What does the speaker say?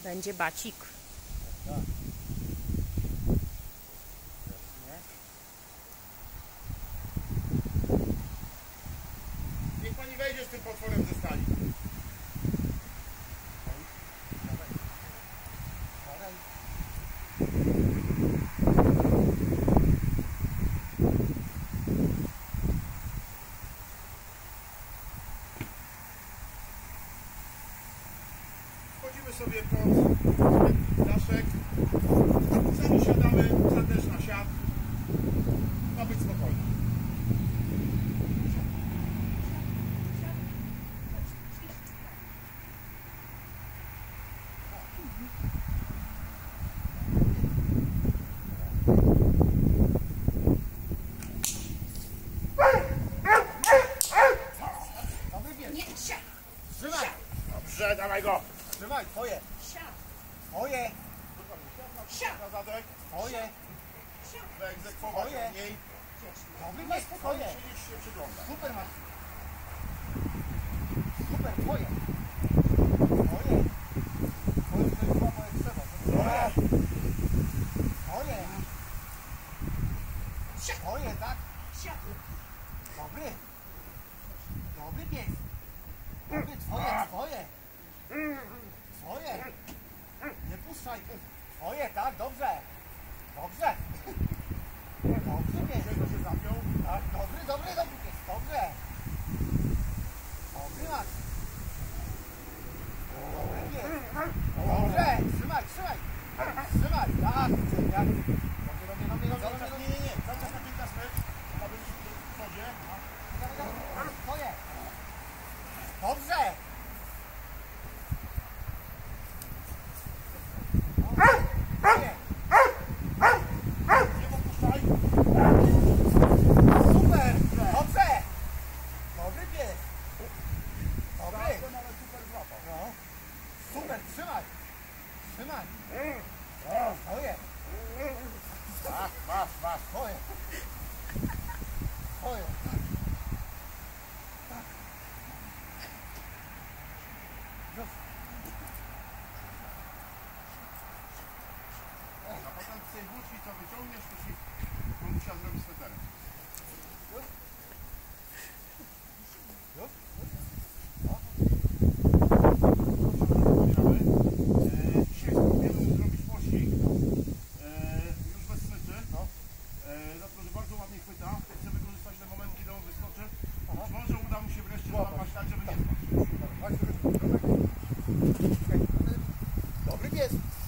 Będzie bacik. Tak. Niech pani wejdzie z tym potworem ze stali. Wchodzimy sobie pod daszek, sami siadamy, za też na siat. Ma być spokojnie. Trzymaj! Dobrze, dawaj go! Trzymaj, twoje! Twoje! Na zadek, Twoje! wyegzekwować Twoje. od niej. Dobry Na jest, spokojnie twoje! siedzieć się przygląda. Super masz! Super, twoje! Twoje! Twoje to jest łapa jak trzeba. Twoje! Twoje! Twoje, tak? Dobry! Dobry pies! Dobry, twoje, twoje! Twoje! Nie puszczaj! Twoje, tak, dobrze! Dobrze! Dobrze pies! Czego się zapiął? Tak, dobry pies, dobrze! Dobry masz! Dobry pies! Dobrze! Trzymaj! Trzymaj! Tak! Jak? Dobrze! Nie. Cały czas na 15 metrów. Ma być w przodzie. Twoje! Dobrze! Twoje! Nie popuszczaj. Super! Dobrze! Dobry pies! Dobry! To nawet super złapał. No. Super, trzymaj! Twoje! Masz. Twoje! Twoje! A potem z tej włóczki co wyciągniesz, to się musiał zrobić sweterek. Dzisiaj spróbujemy zrobić pościg. Już bez smyczy. Dlatego, że bardzo ładnie chwyta. Chcę wykorzystać ten moment, kiedy on wyskoczy. Być może uda mu się wreszcie złapać tak, żeby nie spać. Dobry pies!